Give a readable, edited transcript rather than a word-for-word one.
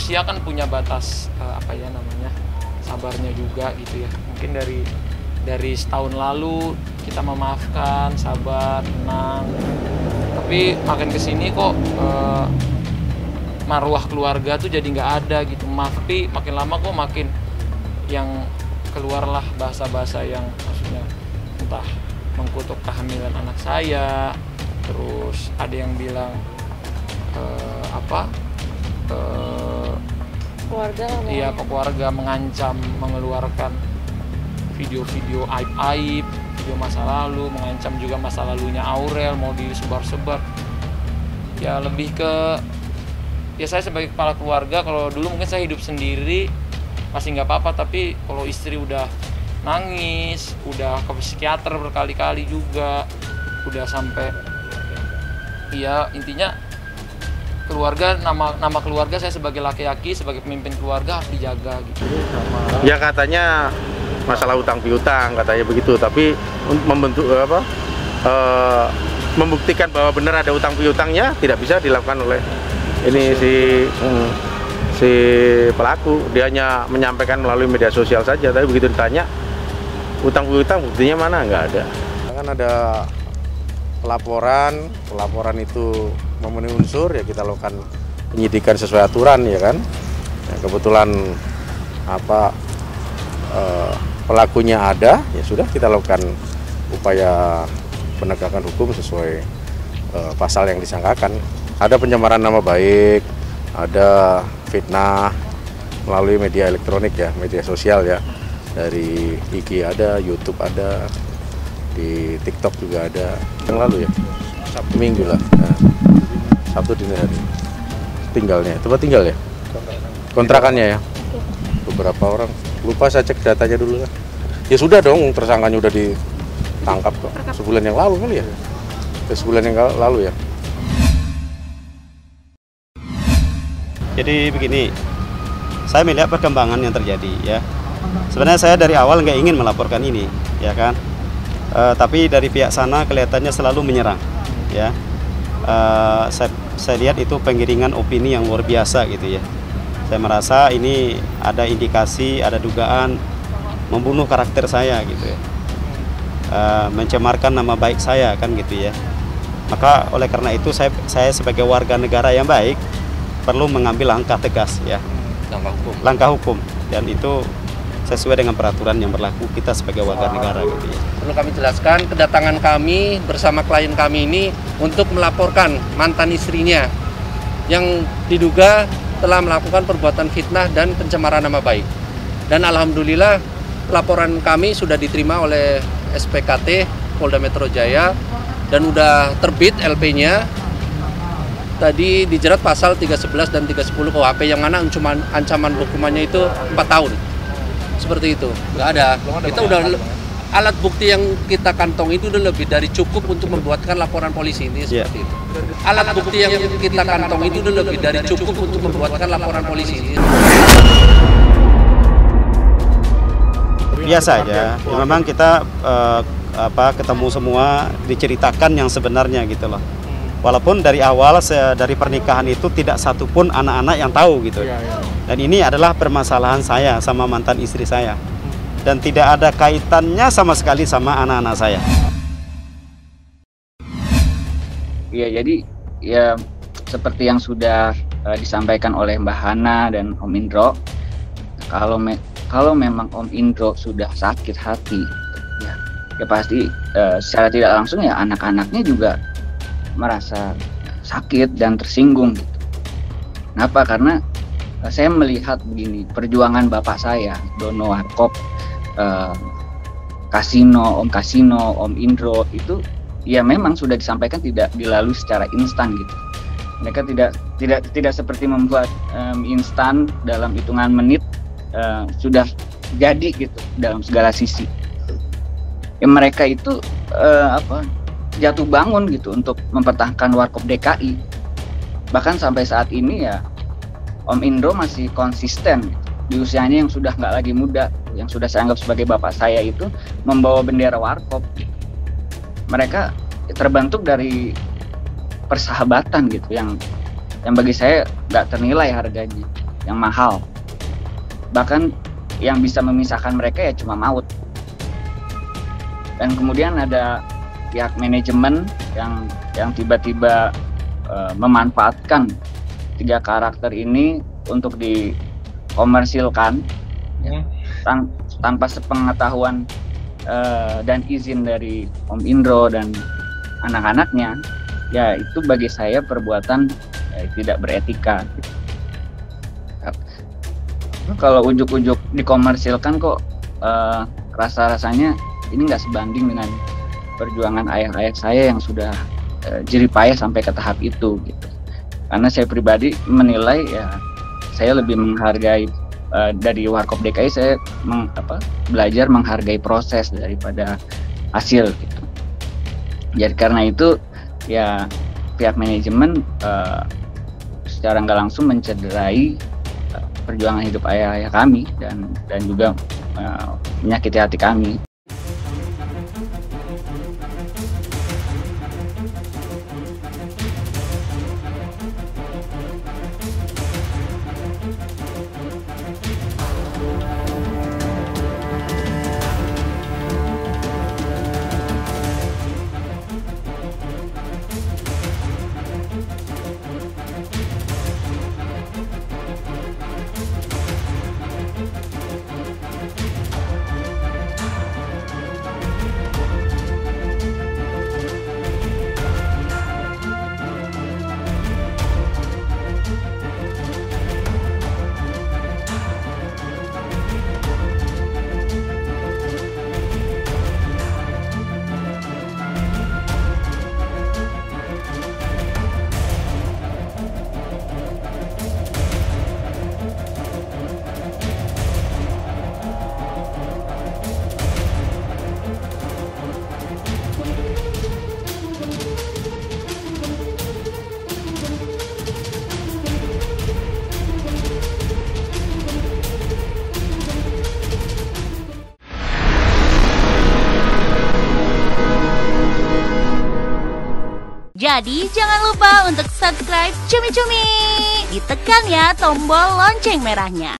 manusia kan punya batas sabarnya juga gitu ya. Mungkin dari setahun lalu kita memaafkan, sabar, tenang. Tapi makin kesini kok marwah keluarga tuh jadi nggak ada gitu. Tapi makin lama kok makin yang keluarlah bahasa-bahasa yang maksudnya entah mengkutuk kehamilan anak saya, terus ada yang bilang keluarga mengancam mengeluarkan video-video aib-aib, video masa lalu, mengancam juga masa lalunya Aurel mau disebar-sebar. Ya lebih ke saya sebagai kepala keluarga, kalau dulu mungkin saya hidup sendiri masih nggak apa-apa, tapi kalau istri udah nangis, udah ke psikiater berkali-kali juga, udah sampai intinya keluarga, nama keluarga saya sebagai laki-laki, sebagai pemimpin keluarga harus dijaga gitu. Ya katanya masalah utang piutang katanya begitu, tapi membuktikan bahwa benar ada utang piutangnya tidak bisa dilakukan oleh ini si pelaku. Dia hanya menyampaikan melalui media sosial saja, tapi begitu ditanya utang piutang buktinya mana, nggak ada. Kan ada pelaporan itu memenuhi unsur, ya kita lakukan penyidikan sesuai aturan ya kan. Ya, kebetulan pelakunya ada, ya sudah kita lakukan upaya penegakan hukum sesuai pasal yang disangkakan. Ada pencemaran nama baik, ada fitnah melalui media elektronik ya, media sosial ya, dari IG ada, YouTube ada, di TikTok juga ada. Yang lalu ya, Sabtu Minggu lah. Nah, Sabtu dini hari. Tempat tinggal ya? Kontrakannya ya? Beberapa orang. Lupa saya cek datanya dulu lah. Ya sudah dong, tersangkanya udah ditangkap kok. Sebulan yang lalu kali ya? Sebulan yang lalu ya? Jadi begini, saya melihat perkembangan yang terjadi ya. Sebenarnya saya dari awal nggak ingin melaporkan ini, ya kan? Tapi dari pihak sana kelihatannya selalu menyerang, ya. Saya lihat itu penggiringan opini yang luar biasa gitu ya. Saya merasa ini ada indikasi, ada dugaan membunuh karakter saya gitu ya, mencemarkan nama baik saya kan gitu ya. Maka oleh karena itu saya sebagai warga negara yang baik perlu mengambil langkah tegas ya, langkah hukum, dan itu sesuai dengan peraturan yang berlaku kita sebagai warga negara gitu ya. Perlu kami jelaskan, kedatangan kami bersama klien kami ini untuk melaporkan mantan istrinya yang diduga telah melakukan perbuatan fitnah dan pencemaran nama baik. Dan alhamdulillah laporan kami sudah diterima oleh SPKT Polda Metro Jaya dan udah terbit LP-nya. Tadi dijerat pasal 311 dan 310 KUHP yang mana ancaman hukumannya itu 4 tahun. Seperti itu, nggak ada. Kita udah alat bukti yang kita kantong itu udah lebih dari cukup untuk membuatkan laporan polisi ini seperti itu. Alat bukti yang kita kantong itu udah lebih dari cukup untuk membuatkan laporan polisi ini. Biasa aja. Ya, memang kita ketemu semua diceritakan yang sebenarnya gitu loh. Walaupun dari awal dari pernikahan itu tidak satupun anak-anak yang tahu gitu. Dan ini adalah permasalahan saya sama mantan istri saya. Dan tidak ada kaitannya sama sekali sama anak-anak saya. Ya, jadi ya seperti yang sudah disampaikan oleh Mbak Hana dan Om Indro, kalau memang Om Indro sudah sakit hati, ya pasti secara tidak langsung ya anak-anaknya juga merasa sakit dan tersinggung gitu. Kenapa? Karena saya melihat begini, perjuangan bapak saya, Dono Warkop, Kasino, Om Indro itu ya memang sudah disampaikan tidak dilalui secara instan gitu. Mereka tidak seperti membuat instan dalam hitungan menit sudah jadi gitu dalam segala sisi. Ya, mereka itu jatuh bangun gitu untuk mempertahankan Warkop DKI. Bahkan sampai saat ini ya Om Indro masih konsisten gitu. Di usianya yang sudah nggak lagi muda, yang sudah saya anggap sebagai bapak saya itu membawa bendera Warkop gitu. Mereka terbentuk dari persahabatan gitu yang bagi saya nggak ternilai harganya. yang mahal. Bahkan yang bisa memisahkan mereka ya cuma maut. Dan kemudian ada pihak manajemen yang tiba-tiba memanfaatkan 3 karakter ini untuk dikomersilkan tanpa sepengetahuan dan izin dari Om Indro dan anak-anaknya. Ya itu bagi saya perbuatan tidak beretika. Kalau ujuk-ujuk dikomersilkan kok rasa-rasanya ini nggak sebanding dengan perjuangan ayah-ayah saya yang sudah jerih payah sampai ke tahap itu gitu. Karena saya pribadi menilai ya saya lebih menghargai dari Warkop DKI saya belajar menghargai proses daripada hasil gitu. Jadi karena itu ya pihak manajemen secara nggak langsung mencederai perjuangan hidup ayah-ayah kami dan juga menyakiti hati kami. Jadi jangan lupa untuk subscribe Cumi Cumi. Ditekan ya tombol lonceng merahnya.